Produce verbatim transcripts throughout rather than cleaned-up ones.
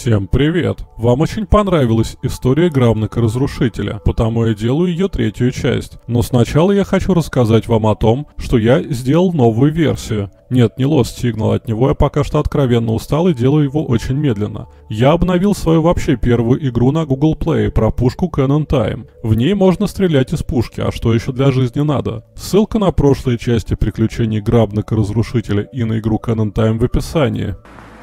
Всем привет! Вам очень понравилась история Грамника-разрушителя, потому я делаю ее третью часть. Но сначала я хочу рассказать вам о том, что я сделал новую версию. Нет, не Lost Signal, от него я пока что откровенно устал и делаю его очень медленно. Я обновил свою вообще первую игру на Google Play про пушку Cannon Time. В ней можно стрелять из пушки, а что еще для жизни надо? Ссылка на прошлые части приключений Грамника-разрушителя и на игру Cannon Time в описании.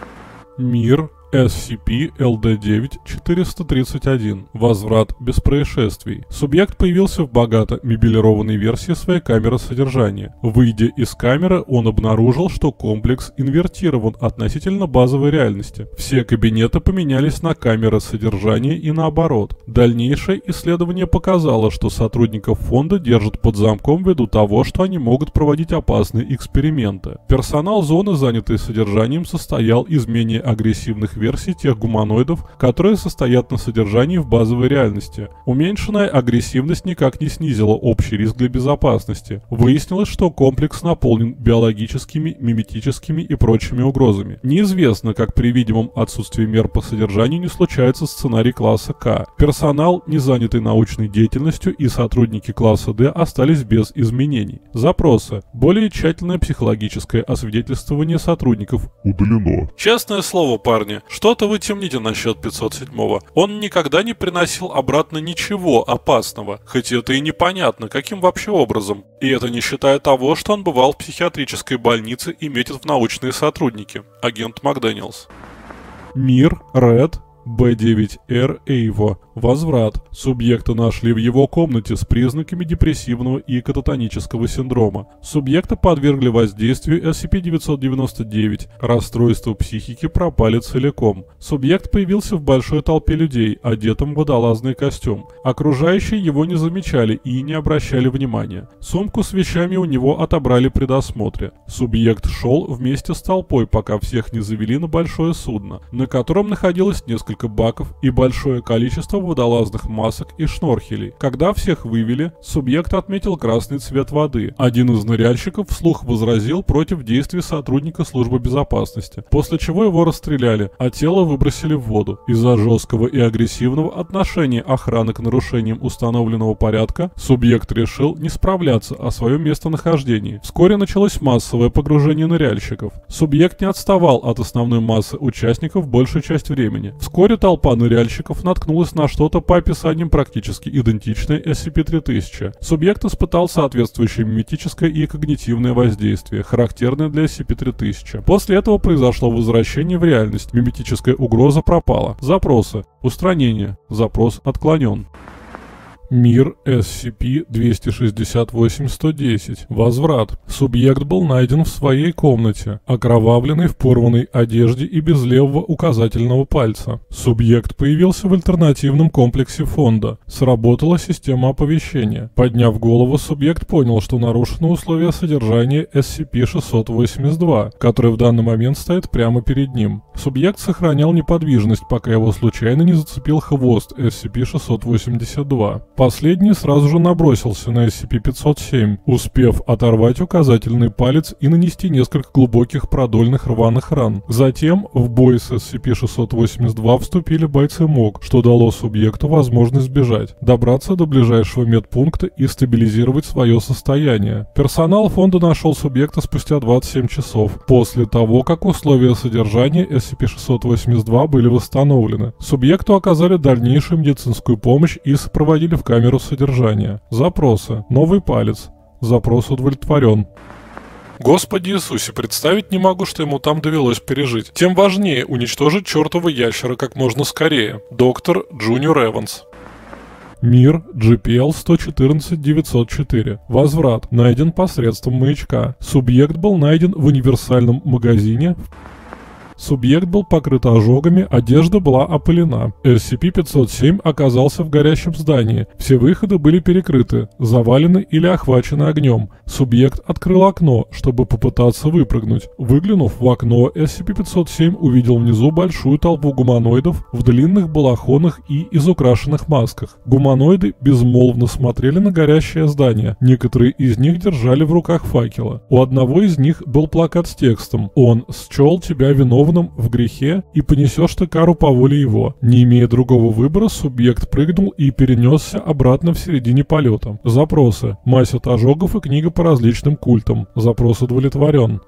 Мир эс си пи эл ди девять четыреста тридцать один. Возврат без происшествий. Субъект появился в богато мебелированной версии своей камеры содержания. Выйдя из камеры, он обнаружил, что комплекс инвертирован относительно базовой реальности. Все кабинеты поменялись на камеры содержания и наоборот. Дальнейшее исследование показало, что сотрудников фонда держат под замком ввиду того, что они могут проводить опасные эксперименты. Персонал зоны, занятый содержанием, состоял из менее агрессивных версий тех гуманоидов, которые состоят на содержании в базовой реальности. Уменьшенная агрессивность никак не снизила общий риск для безопасности. Выяснилось, что комплекс наполнен биологическими, миметическими и прочими угрозами. Неизвестно, как при видимом отсутствии мер по содержанию не случается сценарий класса К. Персонал, не занятый научной деятельностью, и сотрудники класса Д остались без изменений. Запросы. Более тщательное психологическое освидетельствование сотрудников удалено. Честное слово, парни, что-то вы темните насчет пятьсот седьмого. Он никогда не приносил обратно ничего опасного, хоть это и непонятно, каким вообще образом. И это не считая того, что он бывал в психиатрической больнице и метит в научные сотрудники. Агент МакДэниелс. Мир Ред бэ девять эр Эйво. Возврат. Субъекта нашли в его комнате с признаками депрессивного и кататонического синдрома. Субъекта подвергли воздействию эс си пи девятьсот девяносто девять. Расстройства психики пропали целиком. Субъект появился в большой толпе людей, одетым в водолазный костюм. Окружающие его не замечали и не обращали внимания. Сумку с вещами у него отобрали при досмотре. Субъект шел вместе с толпой, пока всех не завели на большое судно, на котором находилось несколько баков и большое количество водолазных масок и шнорхелей. Когда всех вывели, субъект отметил красный цвет воды. Один из ныряльщиков вслух возразил против действий сотрудника службы безопасности, после чего его расстреляли, а тело выбросили в воду. Из-за жесткого и агрессивного отношения охраны к нарушениям установленного порядка, субъект решил не справляться о своем местонахождении. Вскоре началось массовое погружение ныряльщиков. Субъект не отставал от основной массы участников большую часть времени. Вскоре толпа ныряльщиков наткнулась на что-то по описаниям практически идентичное эс си пи три тысячи. Субъект испытал соответствующее миметическое и когнитивное воздействие, характерное для эс си пи три тысячи. После этого произошло возвращение в реальность, миметическая угроза пропала. Запросы. Устранение. Запрос отклонен. Мир эс си пи двести шестьдесят восемь сто десять. Возврат. Субъект был найден в своей комнате, окровавленный в порванной одежде и без левого указательного пальца. Субъект появился в альтернативном комплексе фонда. Сработала система оповещения. Подняв голову, субъект понял, что нарушены условия содержания эс си пи шестьсот восемьдесят два, который в данный момент стоит прямо перед ним. Субъект сохранял неподвижность, пока его случайно не зацепил хвост эс си пи шестьсот восемьдесят два. Последний сразу же набросился на эс си пи пятьсот семь, успев оторвать указательный палец и нанести несколько глубоких продольных рваных ран. Затем в бой с эс си пи шестьсот восемьдесят два вступили бойцы МОК, что дало субъекту возможность сбежать, добраться до ближайшего медпункта и стабилизировать свое состояние. Персонал фонда нашел субъекта спустя двадцать семь часов, после того, как условия содержания эс си пи шестьсот восемьдесят два были восстановлены. Субъекту оказали дальнейшую медицинскую помощь и сопроводили в камеру содержания. Запросы. Новый палец. Запрос удовлетворен. Господи Иисусе, представить не могу, что ему там довелось пережить. Тем важнее уничтожить чертова ящера как можно скорее. Доктор Джуниор Эванс. Мир джи пи эл сто четырнадцать девятьсот четыре. Возврат. Найден посредством маячка. Субъект был найден в универсальном магазине. Субъект был покрыт ожогами, одежда была опылена. эс си пи пятьсот семь оказался в горящем здании. Все выходы были перекрыты, завалены или охвачены огнем. Субъект открыл окно, чтобы попытаться выпрыгнуть. Выглянув в окно, эс си пи пятьсот семь увидел внизу большую толпу гуманоидов в длинных балахонах и изукрашенных масках. Гуманоиды безмолвно смотрели на горящее здание. Некоторые из них держали в руках факела. У одного из них был плакат с текстом: «Он счел тебя виновным арестованным в грехе и понесешь ты кару по воле его. Не имея другого выбора, субъект прыгнул и перенесся обратно в середине полета. Запросы. Мазь от ожогов и книга по различным культам. Запрос удовлетворен.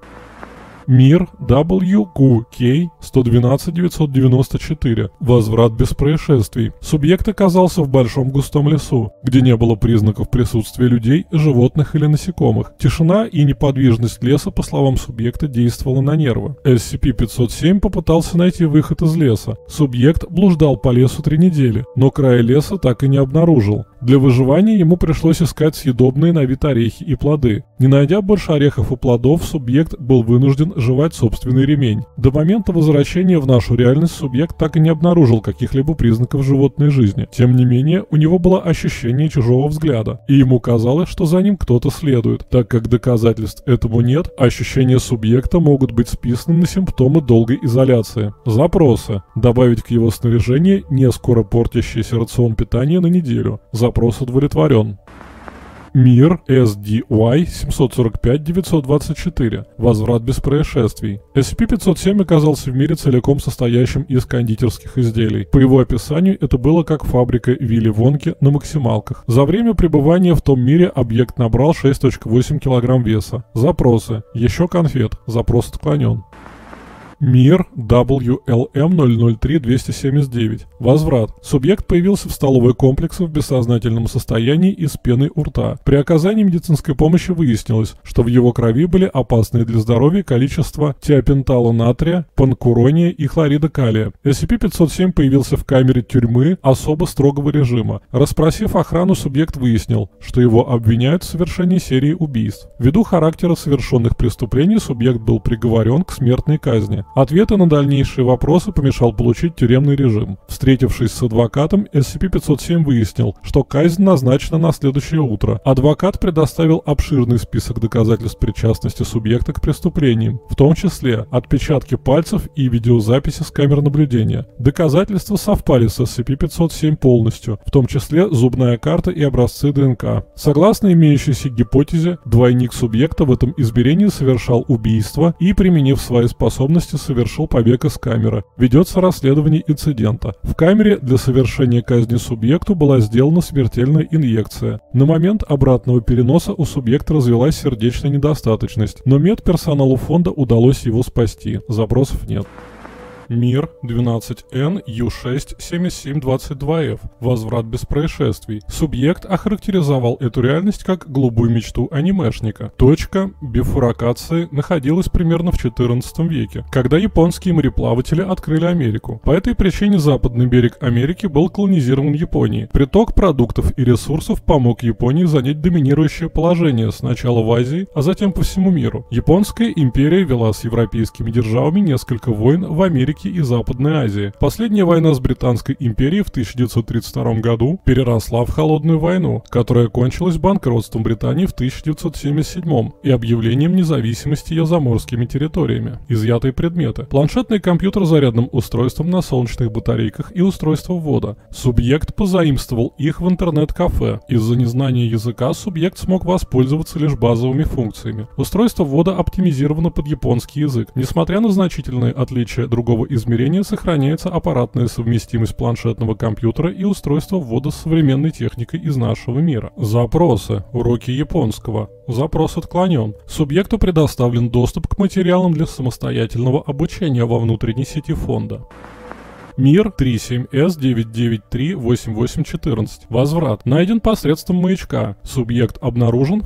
Мир дабл ю кью кей сто двенадцать девятьсот девяносто четыре. Возврат без происшествий. Субъект оказался в большом густом лесу, где не было признаков присутствия людей, животных или насекомых. Тишина и неподвижность леса, по словам субъекта, действовала на нервы. эс си пи пятьсот семь попытался найти выход из леса. Субъект блуждал по лесу три недели, но края леса так и не обнаружил. Для выживания ему пришлось искать съедобные на вид орехи и плоды. Не найдя больше орехов и плодов, субъект был вынужден жевать собственный ремень. До момента возвращения в нашу реальность субъект так и не обнаружил каких-либо признаков животной жизни. Тем не менее, у него было ощущение чужого взгляда, и ему казалось, что за ним кто-то следует. Так как доказательств этому нет, ощущения субъекта могут быть списаны на симптомы долгой изоляции. Запросы. Добавить к его снаряжению не скоро портящийся рацион питания на неделю. Запрос удовлетворен. Мир эс ди уай семьсот сорок пять девятьсот двадцать четыре. Возврат без происшествий. эс си пи пятьсот семь оказался в мире целиком состоящим из кондитерских изделий. По его описанию, это было как фабрика Вилли Вонки на максималках. За время пребывания в том мире объект набрал шесть целых восемь десятых килограмм веса. Запросы. Еще конфет. Запрос отклонен. Мир дабл ю эл эм ноль ноль три двести семьдесят девять. Возврат. Субъект появился в столовой комплексе в бессознательном состоянии и с пеной у рта. При оказании медицинской помощи выяснилось, что в его крови были опасные для здоровья количества тиопентала натрия, панкурония и хлорида калия. эс си пи пятьсот семь появился в камере тюрьмы особо строгого режима. Расспросив охрану, субъект выяснил, что его обвиняют в совершении серии убийств. Ввиду характера совершенных преступлений субъект был приговорен к смертной казни. Ответы на дальнейшие вопросы помешал получить тюремный режим. Встретившись с адвокатом, эс си пи пятьсот семь выяснил, что казнь назначена на следующее утро. Адвокат предоставил обширный список доказательств причастности субъекта к преступлениям, в том числе отпечатки пальцев и видеозаписи с камер наблюдения. Доказательства совпали с эс си пи пятьсот семь полностью, в том числе зубная карта и образцы ДНК. Согласно имеющейся гипотезе, двойник субъекта в этом измерении совершал убийство и, применив свои способности, совершил побег из камеры. Ведется расследование инцидента. В камере для совершения казни субъекту была сделана смертельная инъекция. На момент обратного переноса у субъекта развилась сердечная недостаточность, но медперсоналу фонда удалось его спасти. Запросов нет. Мир двенадцать эн ю шесть семьдесят семь двадцать два эф. Возврат без происшествий. Субъект охарактеризовал эту реальность как голубую мечту анимешника. Точка бифуркации находилась примерно в четырнадцатом веке, когда японские мореплаватели открыли Америку. По этой причине западный берег Америки был колонизирован Японией. Приток продуктов и ресурсов помог Японии занять доминирующее положение сначала в Азии, а затем по всему миру. Японская империя вела с европейскими державами несколько войн в Америке и Западной Азии. Последняя война с Британской империей в тысяча девятьсот тридцать втором году переросла в холодную войну, которая кончилась банкротством Британии в тысяча девятьсот семьдесят седьмом и объявлением независимости ее заморскими территориями. Изъятые предметы. Планшетный компьютер с зарядным устройством на солнечных батарейках и устройство ввода. Субъект позаимствовал их в интернет-кафе. Из-за незнания языка субъект смог воспользоваться лишь базовыми функциями. Устройство ввода оптимизировано под японский язык. Несмотря на значительные отличия другого измерения, сохраняется аппаратная совместимость планшетного компьютера и устройства ввода с современной техникой из нашего мира. Запросы. Уроки японского. Запрос отклонен. Субъекту предоставлен доступ к материалам для самостоятельного обучения во внутренней сети фонда. Мир тридцать семь эс девять девять три восемь восемь четырнадцать. Возврат. Найден посредством маячка. Субъект обнаружен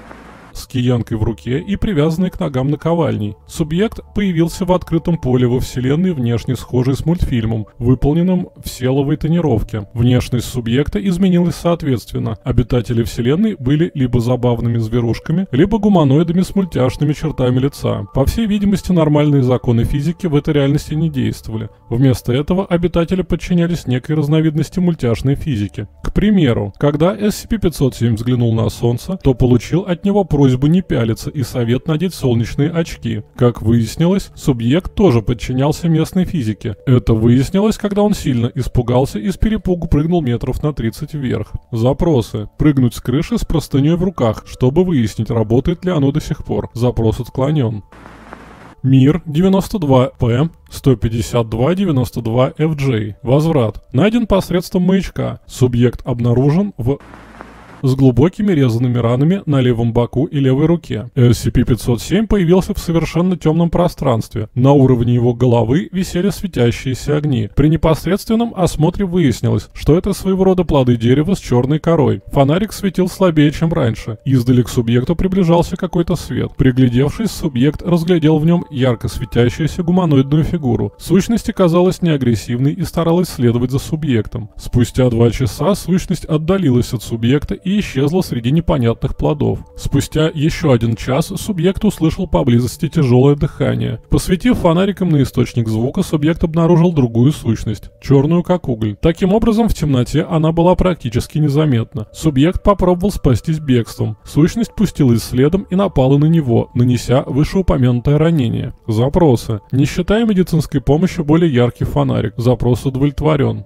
с киянкой в руке и привязанной к ногам наковальней. Субъект появился в открытом поле во вселенной, внешне схожей с мультфильмом, выполненным в селовой тонировке. Внешность субъекта изменилась соответственно. Обитатели вселенной были либо забавными зверушками, либо гуманоидами с мультяшными чертами лица. По всей видимости, нормальные законы физики в этой реальности не действовали. Вместо этого обитатели подчинялись некой разновидности мультяшной физики. К примеру, когда эс си пи пятьсот семь взглянул на Солнце, то получил от него просьбу не пялиться и совет надеть солнечные очки. Как выяснилось, субъект тоже подчинялся местной физике. Это выяснилось, когда он сильно испугался и с перепугу прыгнул метров на тридцать вверх. Запросы. Прыгнуть с крыши с простыней в руках, чтобы выяснить, работает ли оно до сих пор. Запрос отклонен. Мир девяносто два П сто пятьдесят два девяносто два эф джей. Возврат. Найден посредством маячка. Субъект обнаружен в... с глубокими резанными ранами на левом боку и левой руке. эс си пи пятьсот семь появился в совершенно темном пространстве. На уровне его головы висели светящиеся огни. При непосредственном осмотре выяснилось, что это своего рода плоды дерева с черной корой. Фонарик светил слабее, чем раньше. Издали к субъекту приближался какой-то свет. Приглядевшись, субъект разглядел в нем ярко светящуюся гуманоидную фигуру. Сущность казалась неагрессивной и старалась следовать за субъектом. Спустя два часа сущность отдалилась от субъекта и исчезла среди непонятных плодов. Спустя еще один час субъект услышал поблизости тяжелое дыхание. Посветив фонариком на источник звука, субъект обнаружил другую сущность, черную как уголь. Таким образом, в темноте она была практически незаметна. Субъект попробовал спастись бегством. Сущность пустилась следом и напала на него, нанеся вышеупомянутое ранение. Запросы. Не считая медицинской помощи, более яркий фонарик. Запрос удовлетворен.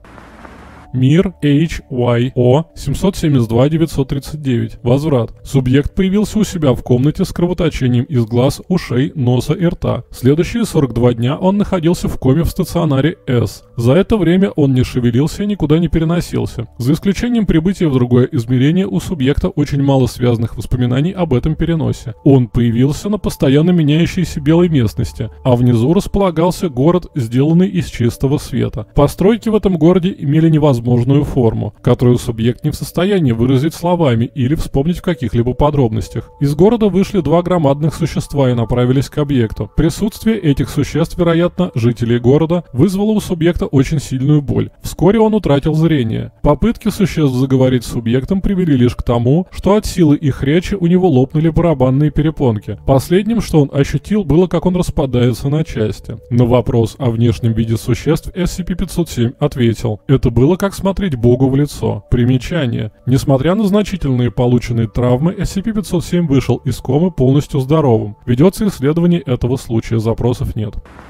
Мир эйч уай о семьсот семьдесят два девятьсот тридцать девять. Возврат. Субъект появился у себя в комнате с кровоточением из глаз, ушей, носа и рта. Следующие сорок два дня он находился в коме в стационаре С. За это время он не шевелился и никуда не переносился. За исключением прибытия в другое измерение, у субъекта очень мало связанных воспоминаний об этом переносе. Он появился на постоянно меняющейся белой местности, а внизу располагался город, сделанный из чистого света. Постройки в этом городе имели невозможность возможную форму, которую субъект не в состоянии выразить словами или вспомнить в каких-либо подробностях. Из города вышли два громадных существа и направились к объекту. Присутствие этих существ, вероятно, жителей города, вызвало у субъекта очень сильную боль. Вскоре он утратил зрение. Попытки существ заговорить с субъектом привели лишь к тому, что от силы их речи у него лопнули барабанные перепонки. Последним, что он ощутил, было, как он распадается на части. На вопрос о внешнем виде существ эс си пи пятьсот семь ответил: это было как смотреть Богу в лицо. Примечание. Несмотря на значительные полученные травмы, эс си пи пятьсот семь вышел из комы полностью здоровым. Ведется исследование этого случая, запросов нет.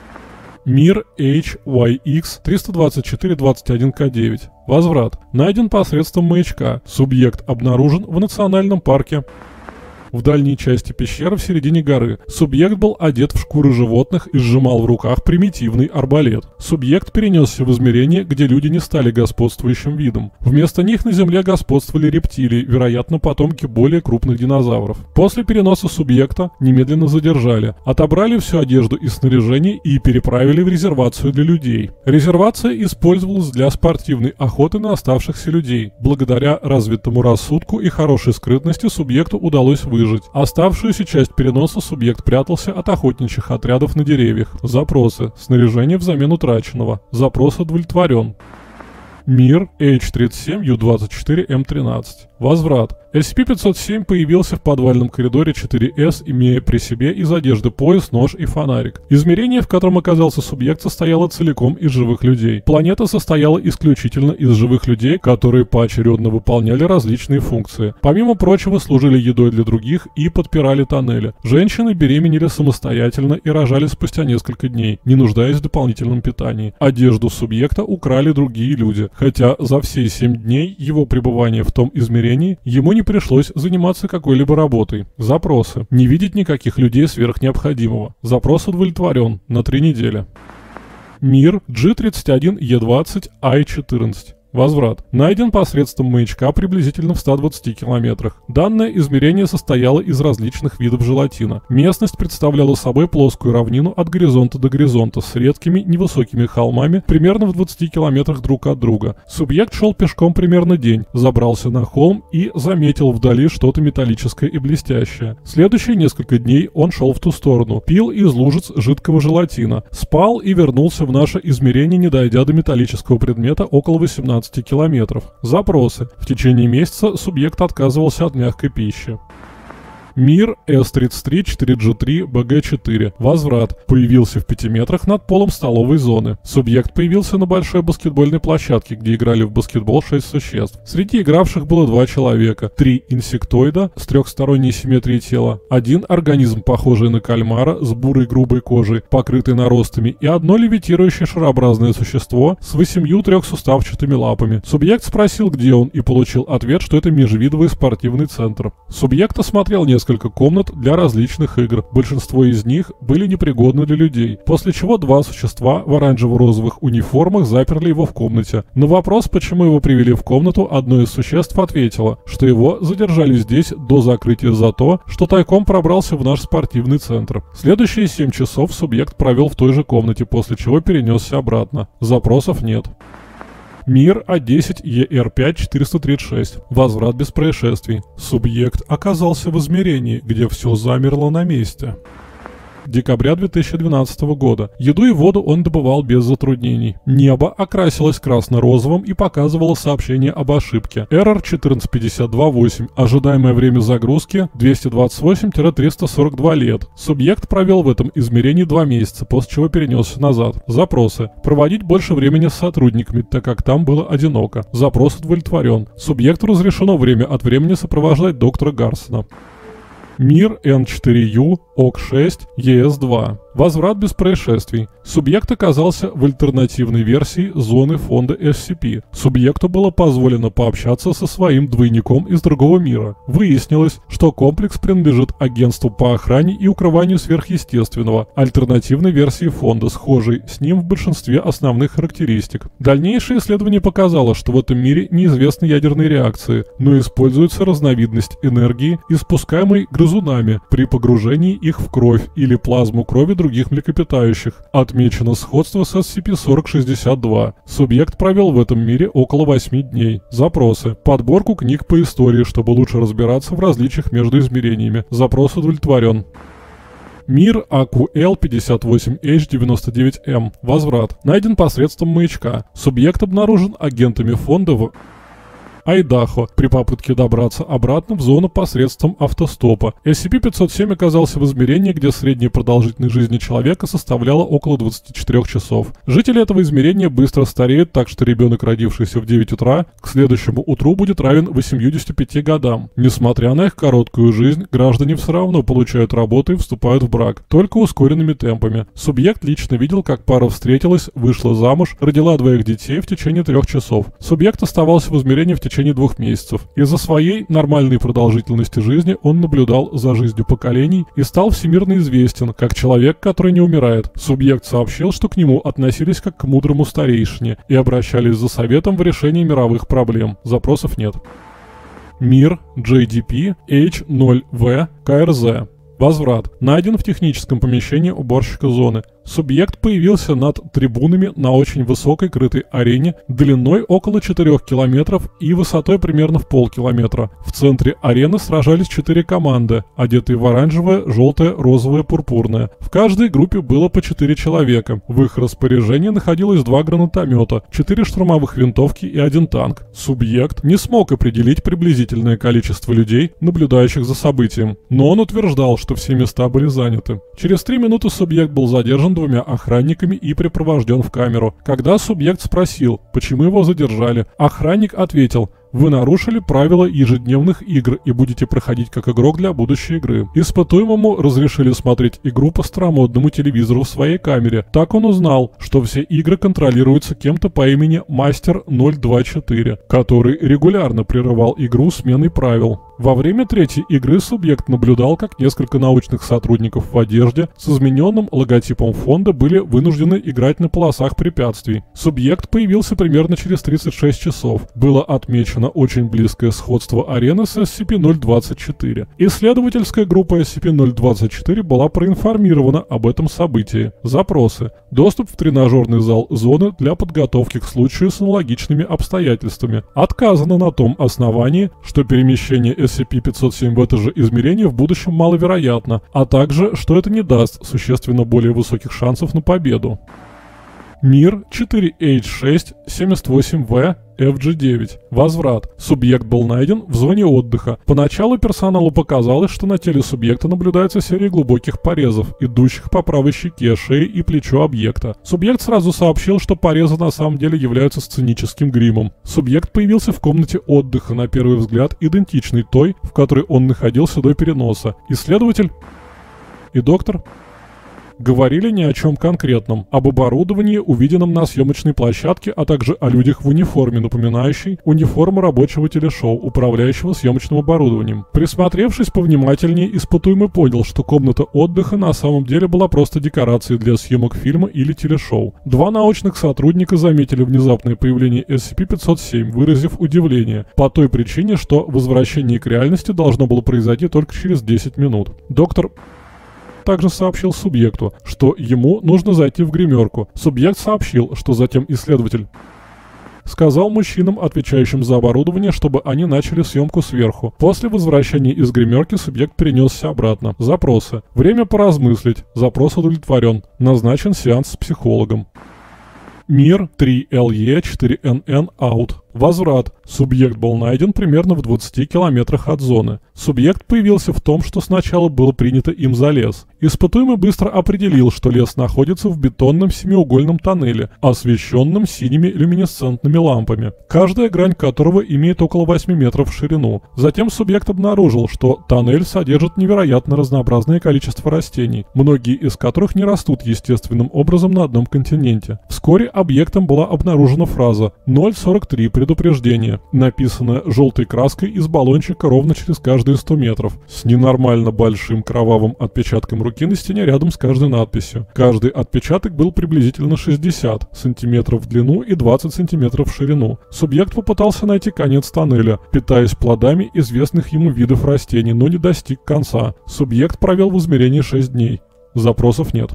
Мир эйч уай икс триста двадцать четыре двадцать один ка девять. Возврат. Найден посредством маячка. Субъект обнаружен в национальном парке в дальней части пещеры в середине горы. Субъект был одет в шкуры животных и сжимал в руках примитивный арбалет. Субъект перенесся в измерение, где люди не стали господствующим видом. Вместо них на Земле господствовали рептилии, вероятно, потомки более крупных динозавров. После переноса субъекта немедленно задержали, отобрали всю одежду и снаряжение и переправили в резервацию для людей. Резервация использовалась для спортивной охоты на оставшихся людей. Благодаря развитому рассудку и хорошей скрытности субъекту удалось выжить. Оставшуюся часть переноса субъект прятался от охотничьих отрядов на деревьях. Запросы. Снаряжение взамен утраченного. Запрос удовлетворен. Мир эйч тридцать семь ю двадцать четыре эм тринадцать. Возврат. эс си пи пятьсот семь появился в подвальном коридоре четыре эс, имея при себе из одежды пояс, нож и фонарик. Измерение, в котором оказался субъект, состояло целиком из живых людей. Планета состояла исключительно из живых людей, которые поочередно выполняли различные функции. Помимо прочего, служили едой для других и подпирали тоннели. Женщины беременели самостоятельно и рожали спустя несколько дней, не нуждаясь в дополнительном питании. Одежду субъекта украли другие люди, хотя за все семь дней его пребывания в том измерении ему не пришлось заниматься какой-либо работой. Запросы. Не видеть никаких людей сверх необходимого. Запрос удовлетворен на три недели. Мир джи тридцать один е двадцать ай четырнадцать. Возврат. Найден посредством маячка приблизительно в ста двадцати километрах. Данное измерение состояло из различных видов желатина. Местность представляла собой плоскую равнину от горизонта до горизонта с редкими невысокими холмами примерно в двадцати километрах друг от друга. Субъект шел пешком примерно день, забрался на холм и заметил вдали что-то металлическое и блестящее. Следующие несколько дней он шел в ту сторону, пил из лужиц жидкого желатина, спал и вернулся в наше измерение, не дойдя до металлического предмета около восемнадцати километров. Запросы. В течение месяца субъект отказывался от мягкой пищи. Мир эс тридцать три четыре джи три бэ гэ четыре. Возврат. Появился в пяти метрах над полом столовой зоны. Субъект появился на большой баскетбольной площадке, где играли в баскетбол шесть существ. Среди игравших было два человека. Три инсектоида с трехсторонней симметрией тела. Один организм, похожий на кальмара, с бурой грубой кожей, покрытой наростами, и одно левитирующее шарообразное существо с восемью трехсуставчатыми лапами. Субъект спросил, где он, и получил ответ, что это межвидовый спортивный центр. Субъект осмотрел несколько несколько комнат для различных игр. Большинство из них были непригодны для людей, после чего два существа в оранжево-розовых униформах заперли его в комнате. На вопрос, почему его привели в комнату, одно из существ ответило, что его задержали здесь до закрытия за то, что тайком пробрался в наш спортивный центр. Следующие семь часов субъект провел в той же комнате, после чего перенесся обратно. Запросов нет. Мир А десять Е Р пять четыреста тридцать шесть. Возврат без происшествий. Субъект оказался в измерении, где все замерло на месте. Декабря две тысячи двенадцатого года. Еду и воду он добывал без затруднений. Небо окрасилось красно-розовым и показывало сообщение об ошибке. Error четырнадцать пятьдесят два восемь. Ожидаемое время загрузки двести двадцать восемь - триста сорок два лет. Субъект провел в этом измерении два месяца, после чего перенесся назад. Запросы. Проводить больше времени с сотрудниками, так как там было одиноко. Запрос удовлетворен. Субъекту разрешено время от времени сопровождать доктора Гарсона. Мир Н четыре Ю О К шесть Е С два. Возврат без происшествий. Субъект оказался в альтернативной версии зоны фонда Эс Си Пи. Субъекту было позволено пообщаться со своим двойником из другого мира. Выяснилось, что комплекс принадлежит агентству по охране и укрыванию сверхъестественного, альтернативной версии фонда, схожей с ним в большинстве основных характеристик. Дальнейшее исследование показало, что в этом мире неизвестны ядерные реакции, но используется разновидность энергии, испускаемой грызунами при погружении их в кровь или плазму крови других млекопитающих. Отмечено сходство с эс си пи сорок шестьдесят два. Субъект провел в этом мире около восьми дней. Запросы. Подборку книг по истории, чтобы лучше разбираться в различиях между измерениями. Запрос удовлетворен. Мир А Ку Л пятьдесят восемь Эйч девяносто девять М. Возврат. Найден посредством маячка. Субъект обнаружен агентами фонда в Айдахо при попытке добраться обратно в зону посредством автостопа. эс си пи пятьсот семь оказался в измерении, где средняя продолжительность жизни человека составляла около двадцати четырёх часов. Жители этого измерения быстро стареют, так что ребенок, родившийся в девять утра, к следующему утру будет равен восьмидесяти пяти годам. Несмотря на их короткую жизнь, граждане все равно получают работу и вступают в брак, только ускоренными темпами. Субъект лично видел, как пара встретилась, вышла замуж, родила двоих детей в течение трех часов. Субъект оставался в измерении в течение В течение двух месяцев. Из-за своей нормальной продолжительности жизни он наблюдал за жизнью поколений и стал всемирно известен как человек, который не умирает. Субъект сообщил, что к нему относились как к мудрому старейшине и обращались за советом в решении мировых проблем. Запросов нет. Мир Джей Ди Пи Эйч ноль В К Р З. Возврат. Найден в техническом помещении уборщика зоны. Субъект появился над трибунами на очень высокой крытой арене длиной около четырёх километров и высотой примерно в полкилометра. В центре арены сражались четыре команды, одетые в оранжевое, желтое, розовое, пурпурное. В каждой группе было по четыре человека. В их распоряжении находилось два гранатомета, четыре штурмовых винтовки и один танк. Субъект не смог определить приблизительное количество людей, наблюдающих за событием, но он утверждал, что все места были заняты. Через три минуты субъект был задержан двумя охранниками и припровожден в камеру. Когда субъект спросил, почему его задержали, охранник ответил: «Вы нарушили правила ежедневных игр и будете проходить как игрок для будущей игры». Испытуемому разрешили смотреть игру по старомодному телевизору в своей камере. Так он узнал, что все игры контролируются кем-то по имени Мастер ноль два четыре, который регулярно прерывал игру сменой правил. Во время третьей игры субъект наблюдал, как несколько научных сотрудников в одежде с измененным логотипом фонда были вынуждены играть на полосах препятствий. Субъект появился примерно через тридцать шесть часов. Было отмечено очень близкое сходство арены с эс си пи ноль двадцать четыре. Исследовательская группа эс си пи ноль двадцать четыре была проинформирована об этом событии. Запросы. Доступ в тренажерный зал зоны для подготовки к случаю с аналогичными обстоятельствами. Отказано на том основании, что перемещение эс си пи пятьсот семь в это же измерение в будущем маловероятно, а также, что это не даст существенно более высоких шансов на победу. Мир четыре Эйч шесть семьдесят восемь В Эф Джи девять. Возврат. Субъект был найден в зоне отдыха. Поначалу персоналу показалось, что на теле субъекта наблюдается серия глубоких порезов, идущих по правой щеке, шее и плечу объекта. Субъект сразу сообщил, что порезы на самом деле являются сценическим гримом. Субъект появился в комнате отдыха, на первый взгляд идентичной той, в которой он находился до переноса. Исследователь и доктор Говорили ни о чем конкретном. Об оборудовании, увиденном на съемочной площадке, а также о людях в униформе, напоминающей униформу рабочего телешоу, управляющего съемочным оборудованием. Присмотревшись повнимательнее, испытуемый понял, что комната отдыха на самом деле была просто декорацией для съемок фильма или телешоу. Два научных сотрудника заметили внезапное появление эс си пи пятьсот семь, выразив удивление, по той причине, что возвращение к реальности должно было произойти только через десять минут. Доктор также сообщил субъекту, что ему нужно зайти в гримерку. Субъект сообщил, что затем исследователь сказал мужчинам, отвечающим за оборудование, чтобы они начали съемку сверху. После возвращения из гримерки субъект перенесся обратно. Запросы. Время поразмыслить. Запрос удовлетворен. Назначен сеанс с психологом. Мир три эл е четыре эн эн аут. Возврат. Субъект был найден примерно в двадцати километрах от зоны. Субъект появился в том, что сначала было принято им за лес. Испытуемый быстро определил, что лес находится в бетонном семиугольном тоннеле, освещенном синими люминесцентными лампами, каждая грань которого имеет около восьми метров в ширину. Затем субъект обнаружил, что тоннель содержит невероятно разнообразное количество растений, многие из которых не растут естественным образом на одном континенте. Вскоре объектом была обнаружена фраза ноль сорок три предупреждение, написанная желтой краской из баллончика ровно через каждые сто метров, с ненормально большим кровавым отпечатком руки на стене рядом с каждой надписью. Каждый отпечаток был приблизительно шестьдесят сантиметров в длину и двадцать сантиметров в ширину. Субъект попытался найти конец тоннеля, питаясь плодами известных ему видов растений, но не достиг конца. Субъект провел в измерении шесть дней. Запросов нет.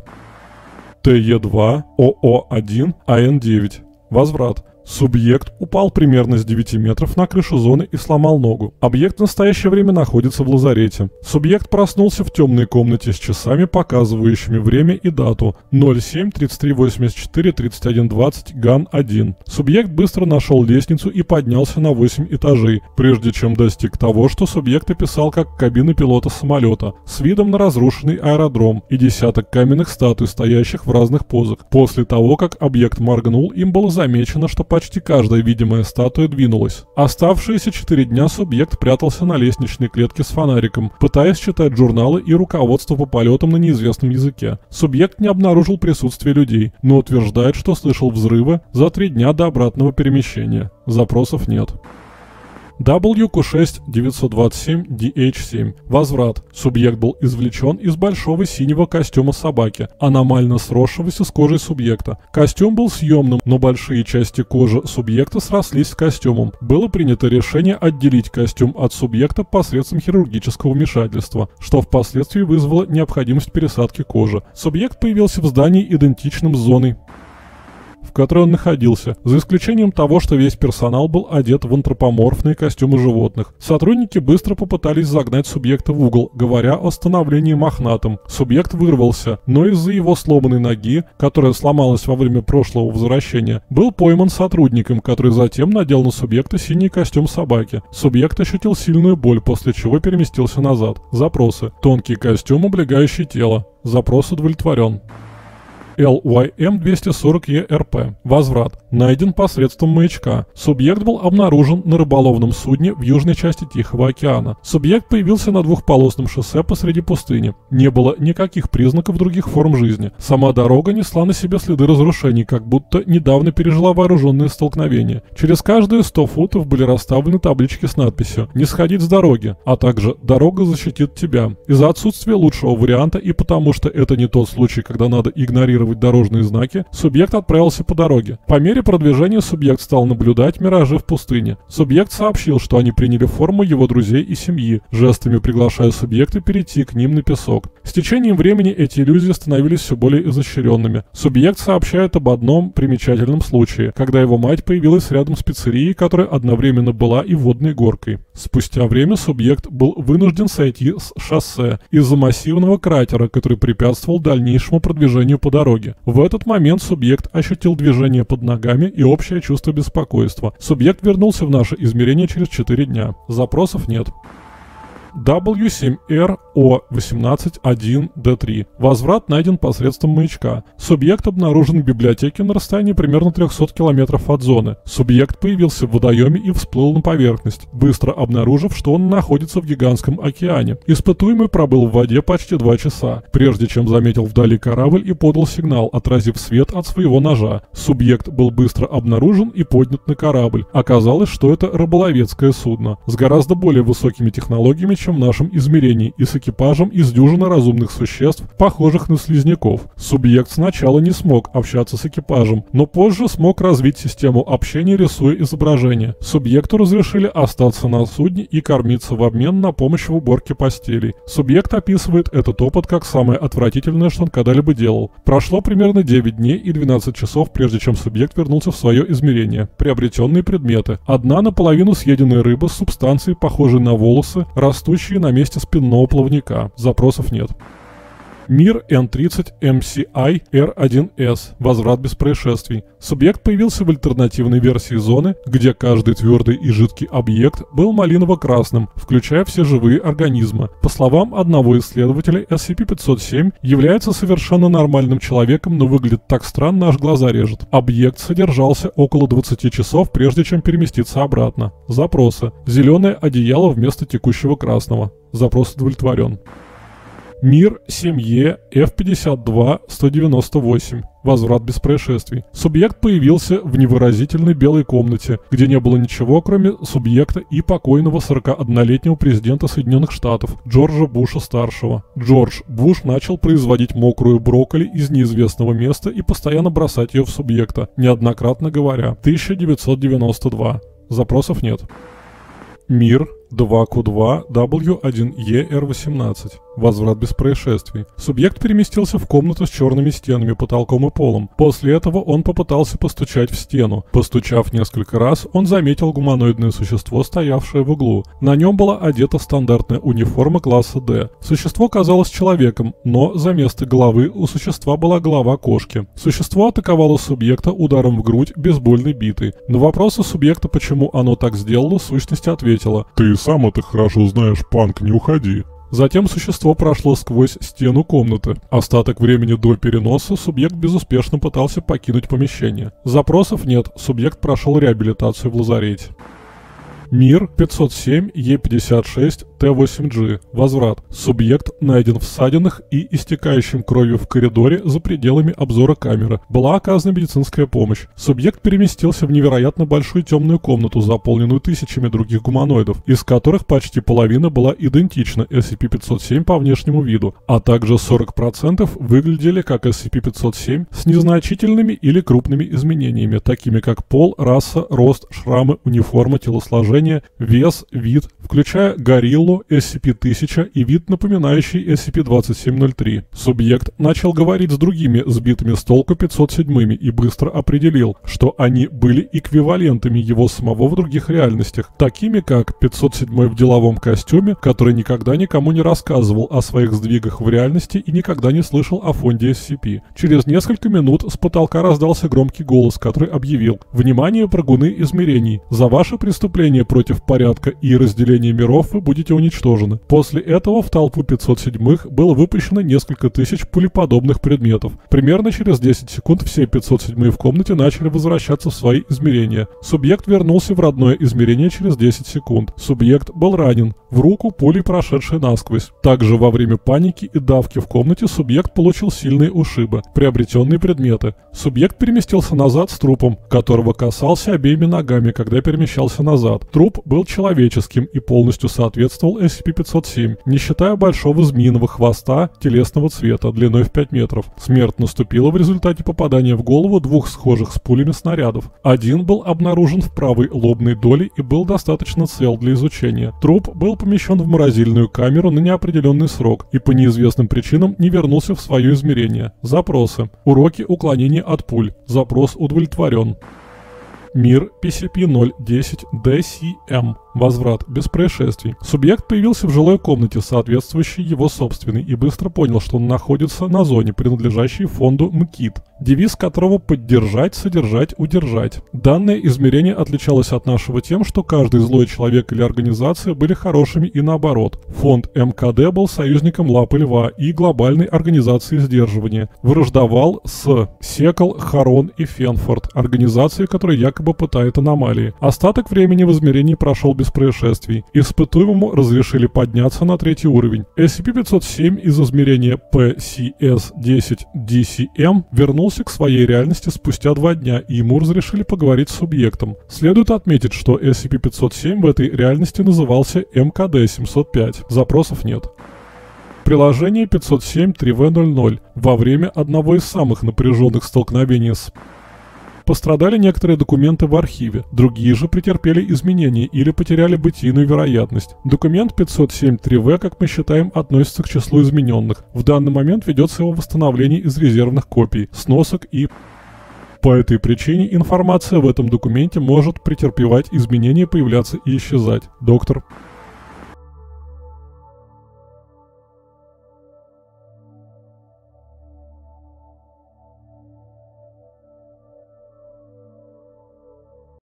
тэ е два о о один а эн девять. Возврат. Субъект упал примерно с девяти метров на крышу зоны и сломал ногу. Объект в настоящее время находится в лазарете. Субъект проснулся в темной комнате с часами, показывающими время и дату ноль семь тридцать три восемьдесят четыре тридцать один двадцать ган один. Субъект быстро нашел лестницу и поднялся на восемь этажей, прежде чем достиг того, что субъект описал как кабина пилота самолета, с видом на разрушенный аэродром и десяток каменных статуй, стоящих в разных позах. После того, как объект моргнул, им было замечено, что почти каждая видимая статуя двинулась. Оставшиеся четыре дня субъект прятался на лестничной клетке с фонариком, пытаясь читать журналы и руководство по полетам на неизвестном языке. Субъект не обнаружил присутствие людей, но утверждает, что слышал взрывы за три дня до обратного перемещения. Запросов нет. дабл ю ку шесть девятьсот двадцать семь ди эйч семь. Возврат. Субъект был извлечен из большого синего костюма собаки, аномально сросшегося с кожей субъекта. Костюм был съемным, но большие части кожи субъекта срослись с костюмом. Было принято решение отделить костюм от субъекта посредством хирургического вмешательства, что впоследствии вызвало необходимость пересадки кожи. Субъект появился в здании, идентичном с зоной, в которой он находился, за исключением того, что весь персонал был одет в антропоморфные костюмы животных. Сотрудники быстро попытались загнать субъекта в угол, говоря о становлении мохнатым. Субъект вырвался, но из-за его сломанной ноги, которая сломалась во время прошлого возвращения, был пойман сотрудником, который затем надел на субъекта синий костюм собаки. Субъект ощутил сильную боль, после чего переместился назад. Запросы. Тонкий костюм, облегающий тело. Запрос удовлетворен. эл уай эм двести сорок и эр пи. Возврат. Найден посредством маячка. Субъект был обнаружен на рыболовном судне в южной части Тихого океана. Субъект появился на двухполосном шоссе посреди пустыни. Не было никаких признаков других форм жизни. Сама дорога несла на себе следы разрушений, как будто недавно пережила вооруженное столкновение. Через каждые сто футов были расставлены таблички с надписью «Не сходить с дороги», а также «Дорога защитит тебя». Из-за отсутствия лучшего варианта и потому, что это не тот случай, когда надо игнорировать дорожные знаки, субъект отправился по дороге. По мере продвижения субъект стал наблюдать миражи в пустыне. Субъект сообщил, что они приняли форму его друзей и семьи, жестами приглашая субъекта перейти к ним на песок. С течением времени эти иллюзии становились все более изощренными. Субъект сообщает об одном примечательном случае, когда его мать появилась рядом с пиццерией, которая одновременно была и водной горкой. Спустя время субъект был вынужден сойти с шоссе из-за массивного кратера, который препятствовал дальнейшему продвижению по дороге. В этот момент субъект ощутил движение под ногами и общее чувство беспокойства. Субъект вернулся в наше измерение через четыре дня. Запросов нет. дабл ю семь эр о восемнадцать один дэ три. Возврат найден посредством маячка. Субъект обнаружен в библиотеке на расстоянии примерно трехсот километров от зоны. Субъект появился в водоеме и всплыл на поверхность, быстро обнаружив, что он находится в гигантском океане. Испытуемый пробыл в воде почти два часа, прежде чем заметил вдали корабль и подал сигнал, отразив свет от своего ножа. Субъект был быстро обнаружен и поднят на корабль. Оказалось, что это рыболовецкое судно с гораздо более высокими технологиями, чем в нашем измерении, и с экипажем из дюжины разумных существ, похожих на слизняков. Субъект сначала не смог общаться с экипажем, но позже смог развить систему общения, рисуя изображение. Субъекту разрешили остаться на судне и кормиться в обмен на помощь в уборке постелей. Субъект описывает этот опыт как самое отвратительное, что он когда-либо делал. Прошло примерно девять дней и двенадцать часов, прежде чем субъект вернулся в свое измерение. Приобретенные предметы. Одна наполовину съеденная рыба с субстанцией, похожей на волосы, растущие на месте спинного плавника. Запросов нет. Мир эн тридцать эм си ай эр один эс. Возврат без происшествий. Субъект появился в альтернативной версии зоны, где каждый твердый и жидкий объект был малиново-красным, включая все живые организмы. По словам одного исследователя, эс си пи пятьсот семь является совершенно нормальным человеком, но выглядит так странно, аж глаза режет. Объект содержался около двадцати часов, прежде чем переместиться обратно. Запросы. Зеленое одеяло вместо текущего красного. Запрос удовлетворен. Мир семь е эф пятьдесят два сто девяносто восемь. Возврат без происшествий. Субъект появился в невыразительной белой комнате, где не было ничего, кроме субъекта и покойного сорокаоднолетнего президента Соединенных Штатов Джорджа Буша-старшего. Джордж Буш начал производить мокрую брокколи из неизвестного места и постоянно бросать ее в субъекта, неоднократно говоря. тысяча девятьсот девяносто два. Запросов нет. Мир два ку два дабл ю один е эр восемнадцать. Возврат без происшествий. Субъект переместился в комнату с черными стенами, потолком и полом. После этого он попытался постучать в стену. Постучав несколько раз, он заметил гуманоидное существо, стоявшее в углу. На нем была одета стандартная униформа класса Д. Существо казалось человеком, но за место головы у существа была голова кошки. Существо атаковало субъекта ударом в грудь бейсбольной битой. На вопросы субъекта, почему оно так сделало, сущность ответила: «Ты сам это хорошо знаешь, панк, не уходи». Затем существо прошло сквозь стену комнаты. Остаток времени до переноса субъект безуспешно пытался покинуть помещение. Запросов нет, субъект прошел реабилитацию в лазарете. Мир пятьсот семь е пятьдесят шесть тэ восемь джи. Возврат. Субъект найден в ссадинах и истекающим кровью в коридоре за пределами обзора камеры. Была оказана медицинская помощь. Субъект переместился в невероятно большую темную комнату, заполненную тысячами других гуманоидов, из которых почти половина была идентична эс си пи пятьсот семь по внешнему виду, а также сорок процентов выглядели как эс си пи пятьсот семь с незначительными или крупными изменениями, такими как пол, раса, рост, шрамы, униформа, телосложение, вес, вид, включая гориллу, эс си пи тысяча и вид, напоминающий эс си пи двадцать семь ноль три. Субъект начал говорить с другими сбитыми с толку пятьсот седьмыми и быстро определил, что они были эквивалентами его самого в других реальностях, такими как пятьсот седьмой в деловом костюме, который никогда никому не рассказывал о своих сдвигах в реальности и никогда не слышал о фонде эс си пи. Через несколько минут с потолка раздался громкий голос, который объявил: «Внимание, прыгуны измерений! За ваше преступление против порядка и разделения миров вы будете уничтожены». После этого в толпу пятьсот седьмых было выпущено несколько тысяч пулеподобных предметов. Примерно через десять секунд все пятьсот седьмые в комнате начали возвращаться в свои измерения. Субъект вернулся в родное измерение через десять секунд. Субъект был ранен, в руку пулей прошедшей насквозь. Также во время паники и давки в комнате субъект получил сильные ушибы. Приобретенные предметы. Субъект переместился назад с трупом, которого касался обеими ногами, когда перемещался назад. Труп был человеческим и полностью соответствовал эс си пи пятьсот семь, не считая большого змеиного хвоста телесного цвета длиной в пять метров. Смерть наступила в результате попадания в голову двух схожих с пулями снарядов. Один был обнаружен в правой лобной доле и был достаточно цел для изучения. Труп был помещен в морозильную камеру на неопределенный срок и по неизвестным причинам не вернулся в свое измерение. Запросы. Уроки уклонения от пуль. Запрос удовлетворен. Мир пи си пи ноль десять ди си эм. Возврат без происшествий. Субъект появился в жилой комнате, соответствующей его собственной, и быстро понял, что он находится на зоне, принадлежащей фонду МКИТ. девиз которого «поддержать, содержать, удержать». Данное измерение отличалось от нашего тем, что каждый злой человек или организация были хорошими и наоборот. Фонд эм ка дэ был союзником Лапы Льва и глобальной организации сдерживания. Враждовал с Секл, Харон и Фенфорд, организацией, которая якобы пытает аномалии. Остаток времени в измерении прошел без происшествий. Испытуемому разрешили подняться на третий уровень. эс си пи пятьсот семь из измерения пи си эс десять ди си эм вернулся к своей реальности спустя два дня, и ему разрешили поговорить с субъектом. Следует отметить, что эс си пи пятьсот семь в этой реальности назывался эм ка дэ семьсот пять. Запросов нет. Приложение пятьсот семь три вэ ноль ноль. Во время одного из самых напряженных столкновений с пострадали некоторые документы в архиве, другие же претерпели изменения или потеряли бытийную вероятность. Документ пятьсот семь три вэ, как мы считаем, относится к числу измененных. В данный момент ведется его восстановление из резервных копий, сносок и... По этой причине информация в этом документе может претерпевать изменения, появляться и исчезать. Доктор...